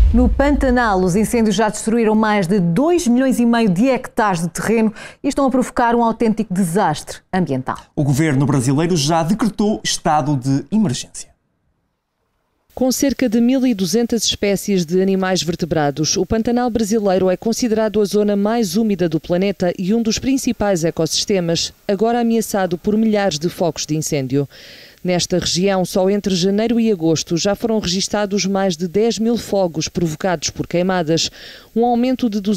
No Pantanal, os incêndios já destruíram mais de 2,5 milhões de hectares de terreno e estão a provocar um autêntico desastre ambiental. O governo brasileiro já decretou estado de emergência. Com cerca de 1.200 espécies de animais vertebrados, o Pantanal brasileiro é considerado a zona mais úmida do planeta e um dos principais ecossistemas, agora ameaçado por milhares de focos de incêndio. Nesta região, só entre janeiro e agosto já foram registados mais de 10 mil fogos provocados por queimadas, um aumento de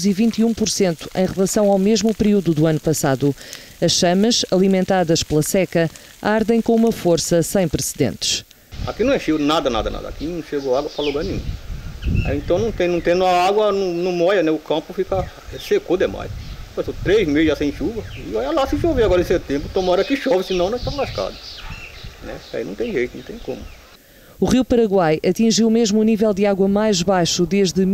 221% em relação ao mesmo período do ano passado. As chamas, alimentadas pela seca, ardem com uma força sem precedentes. Aqui não encheu nada. Aqui não chegou água para lugar nenhum. Então não tendo a água, não molha, né? O campo secou demais. Passou 3 meses já sem chuva. E olha lá se chover agora em setembro, tomara que chove, senão nós estamos lascados. Né? Aí não tem jeito, não tem como. O Rio Paraguai atingiu mesmo o nível de água mais baixo desde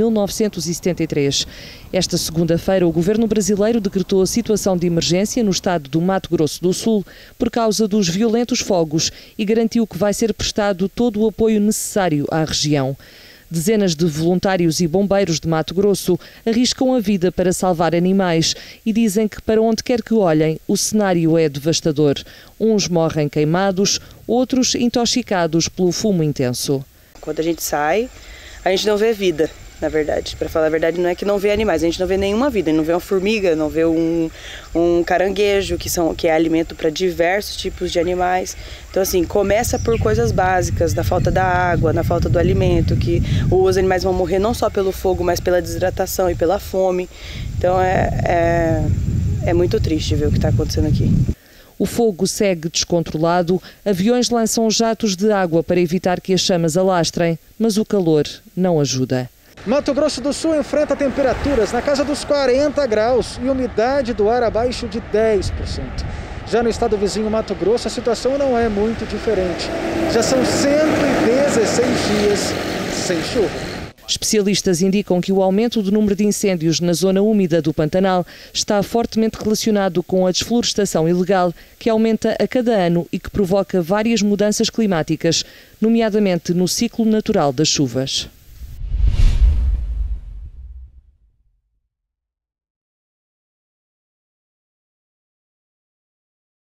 1973. Esta segunda-feira, o governo brasileiro decretou a situação de emergência no estado do Mato Grosso do Sul por causa dos violentos fogos e garantiu que vai ser prestado todo o apoio necessário à região. Dezenas de voluntários e bombeiros de Mato Grosso arriscam a vida para salvar animais e dizem que para onde quer que olhem, o cenário é devastador. Uns morrem queimados, outros intoxicados pelo fumo intenso. Quando a gente sai, a gente não vê vida, na verdade. Para falar a verdade, não é que não vê animais, a gente não vê nenhuma vida. A gente não vê uma formiga, não vê um caranguejo, que é alimento para diversos tipos de animais. Então, assim, começa por coisas básicas, da falta da água, na falta do alimento, que os animais vão morrer não só pelo fogo, mas pela desidratação e pela fome. Então, é muito triste ver o que está acontecendo aqui. O fogo segue descontrolado, aviões lançam jatos de água para evitar que as chamas alastrem, mas o calor não ajuda. Mato Grosso do Sul enfrenta temperaturas na casa dos 40 graus e umidade do ar abaixo de 10%. Já no estado vizinho Mato Grosso, a situação não é muito diferente. Já são 116 dias sem chuva. Especialistas indicam que o aumento do número de incêndios na zona úmida do Pantanal está fortemente relacionado com a desflorestação ilegal, que aumenta a cada ano e que provoca várias mudanças climáticas, nomeadamente no ciclo natural das chuvas.